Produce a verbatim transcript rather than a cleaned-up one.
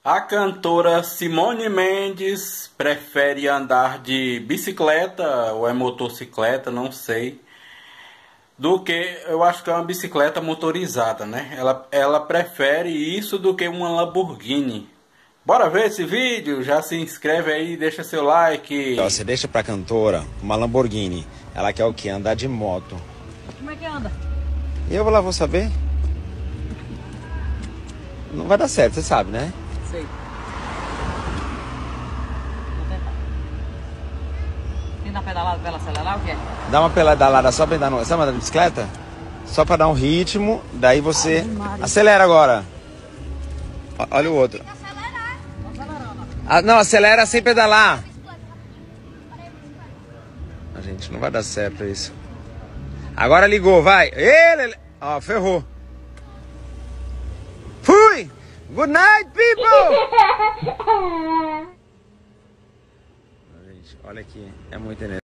A cantora Simone Mendes prefere andar de bicicleta ou é motocicleta, não sei, do que, eu acho que é uma bicicleta motorizada, né? Ela, ela prefere isso do que uma Lamborghini. Bora ver esse vídeo? Já se inscreve aí, deixa seu like. Você deixa pra cantora uma Lamborghini. Ela quer o quê? Andar de moto. Como é que anda? E eu lá vou saber? Não vai dar certo, você sabe, né? Sei. Vou tentar. Tem na pedalada pra ela acelerar ou o quê? Dá uma pedalada só pra andar no... Sabe andar de bicicleta? Só pra dar um ritmo, daí você acelera agora. Ó, olha o outro. Ah, não, acelera sem pedalar. A gente, não vai dar certo isso. Agora ligou, vai. Ele, ó, ferrou. Fui! Good night, people! Gente, olha aqui, é muito energia.